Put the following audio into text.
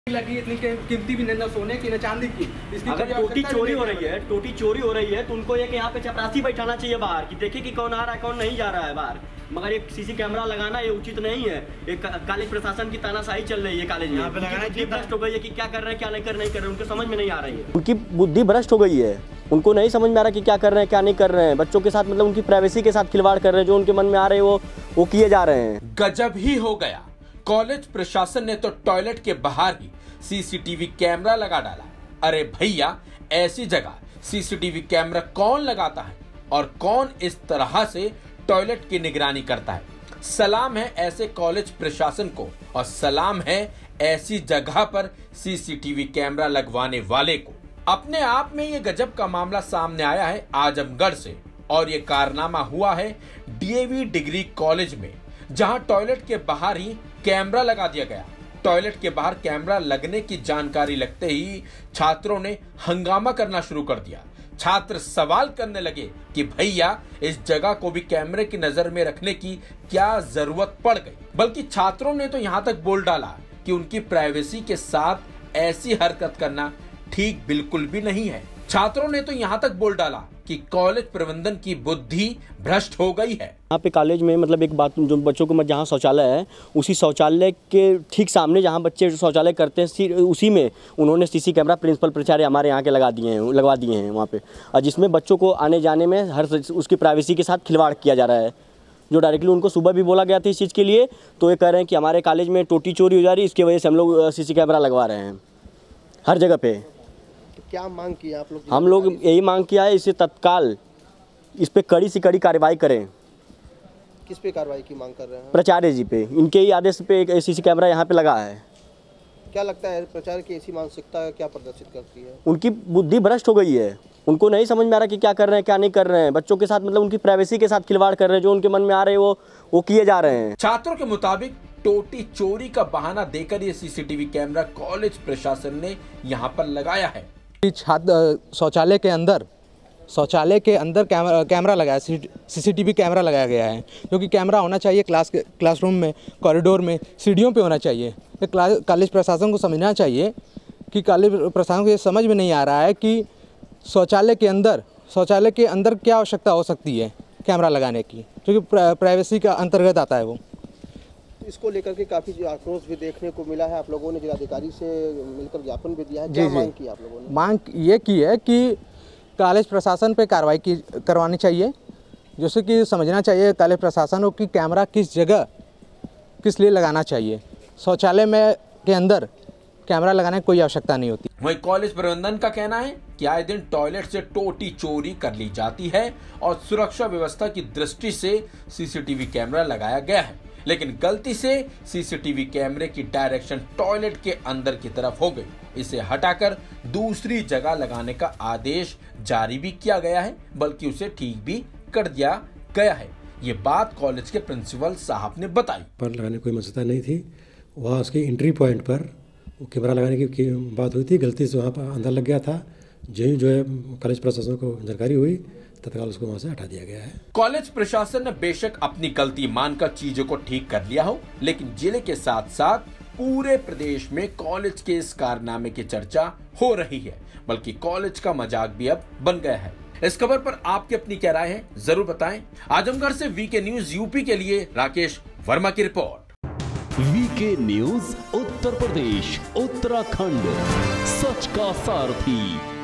लगी इतनी कीमती भी नहीं, सोने की न चांदी की। इसकी अगर टोटी चोरी हो रही है तो उनको एक यहाँ पे चपरासी बैठाना चाहिए बाहर कि देखिए कि कौन आ रहा है कौन नहीं जा रहा है बाहर। मगर एक सीसी कैमरा लगाना ये उचित नहीं है। एक कॉलेज प्रशासन की तानाशाही चल रही है कॉलेज में। बुद्धि भ्रष्ट हो गई है कि क्या कर रहे हैं क्या नहीं कर रहे उनको समझ में नहीं आ रही है। उनकी बुद्धि भ्रष्ट हो गई है, उनको नहीं समझ में आ रहा कि क्या कर रहे हैं क्या नहीं कर रहे हैं। बच्चों के साथ मतलब उनकी प्राइवेसी के साथ खिलवाड़ कर रहे हैं, जो उनके मन में आ रहे हैं वो किए जा रहे हैं। गजब ही हो गया, कॉलेज प्रशासन ने तो टॉयलेट के बाहर ही सीसीटीवी कैमरा लगा डाला। अरे भैया, ऐसी जगह सीसीटीवी कैमरा कौन लगाता है और कौन इस तरह से टॉयलेट की निगरानी करता है। सलाम है ऐसे कॉलेज प्रशासन को और सलाम है ऐसी जगह पर सीसीटीवी कैमरा लगवाने वाले को। अपने आप में ये गजब का मामला सामने आया है आजमगढ़ से और ये कारनामा हुआ है डीएवी डिग्री कॉलेज में, जहां टॉयलेट के बाहर ही कैमरा लगा दिया गया। टॉयलेट के बाहर कैमरा लगने की जानकारी लगते ही छात्रों ने हंगामा करना शुरू कर दिया। छात्र सवाल करने लगे कि भैया इस जगह को भी कैमरे की नजर में रखने की क्या जरूरत पड़ गई। बल्कि छात्रों ने तो यहाँ तक बोल डाला कि उनकी प्राइवेसी के साथ ऐसी हरकत करना ठीक बिल्कुल भी नहीं है। छात्रों ने तो यहाँ तक बोल डाला कि कॉलेज प्रबंधन की बुद्धि भ्रष्ट हो गई है। यहाँ पे कॉलेज में मतलब एक बात, जो बच्चों को जहाँ शौचालय है उसी शौचालय के ठीक सामने जहाँ बच्चे शौचालय करते हैं उसी में उन्होंने सीसी कैमरा प्रिंसिपल प्राचार्य हमारे यहाँ के लगवा दिए हैं वहाँ पे, और जिसमें बच्चों को आने जाने में हर उसकी प्राइवेसी के साथ खिलवाड़ किया जा रहा है। जो डायरेक्टली उनको सुबह भी बोला गया था इस चीज़ के लिए, तो ये कह रहे हैं कि हमारे कॉलेज में टोटी चोरी हो जा रही है, इसकी वजह से हम लोग सीसी कैमरा लगवा रहे हैं हर जगह पे। क्या मांग किया आप लोग? हम लोग यही मांग किया है इसे तत्काल इस पे कड़ी से कड़ी कार्रवाई करें। किस पे कार्रवाई की मांग कर रहे हैं? प्राचार्य जी पे, इनके ही आदेश पे एक सीसी कैमरा यहाँ पे लगा है। क्या लगता है प्राचार्य की ऐसी मानसिकता क्या प्रदर्शित करती है? उनकी बुद्धि भ्रष्ट हो गई है, उनको नहीं समझ में आ रहा कि क्या कर रहे हैं क्या नहीं कर रहे हैं। बच्चों के साथ मतलब उनकी प्राइवेसी के साथ खिलवाड़ कर रहे हैं, जो उनके मन में आ रहे हैं वो किए जा रहे हैं। छात्रों के मुताबिक टोटी चोरी का बहाना देकर ये सीसीटीवी कैमरा कॉलेज प्रशासन ने यहाँ पर लगाया है। शौचालय के अंदर कैमरा लगाया, सीसीटीवी कैमरा लगाया गया है, जो कि कैमरा होना चाहिए क्लासरूम में, कॉरिडोर में, सीढ़ियों पे होना चाहिए। कॉलेज प्रशासन को समझना चाहिए कि कॉलेज प्रशासन को ये समझ में नहीं आ रहा है कि शौचालय के अंदर क्या आवश्यकता हो सकती है कैमरा लगाने की, जो कि प्राइवेसी का अंतर्गत आता है। वो इसको लेकर के काफ़ी आक्रोश भी देखने को मिला है। आप लोगों ने जिलाधिकारी से मिलकर ज्ञापन भी दिया है। क्या मांग की आप लोगों ने? मांग ये की है कि कॉलेज प्रशासन पे कार्रवाई करवानी चाहिए, जैसे कि समझना चाहिए कॉलेज प्रशासन को कि कैमरा किस जगह किस लिए लगाना चाहिए। शौचालय में के अंदर कैमरा लगाने की कोई आवश्यकता नहीं होती। वहीं कॉलेज प्रबंधन का कहना है कि आए दिन टॉयलेट से टोटी चोरी कर ली जाती है और सुरक्षा व्यवस्था की दृष्टि से सीसीटीवी कैमरा लगाया गया है, लेकिन गलती से सीसीटीवी कैमरे की डायरेक्शन टॉयलेट के अंदर की तरफ हो गई। इसे हटाकर दूसरी जगह लगाने का आदेश जारी भी किया गया है, बल्कि उसे ठीक भी कर दिया गया है। ये बात कॉलेज के प्रिंसिपल साहब ने बताई। पर लगाने की कोई मसला नहीं थी, वहाँ उसके एंट्री पॉइंट पर कैमरा लगाने की बात हुई थी, गलती से वहाँ पर अंदर लग गया था। जो है कॉलेज प्रशासन को जानकारी हुई, तत्काल उसको वहाँ से हटा दिया गया है। कॉलेज प्रशासन ने बेशक अपनी गलती मानकर चीजों को ठीक कर लिया हो, लेकिन जिले के साथ साथ पूरे प्रदेश में कॉलेज के इस कारनामे की चर्चा हो रही है, बल्कि कॉलेज का मजाक भी अब बन गया है। इस खबर पर आपकी अपनी क्या राय है, जरूर बताएं। आजमगढ़ से वीके न्यूज यूपी के लिए राकेश वर्मा की report. VK news Uttar Pradesh Uttarakhand, सच का सारथी।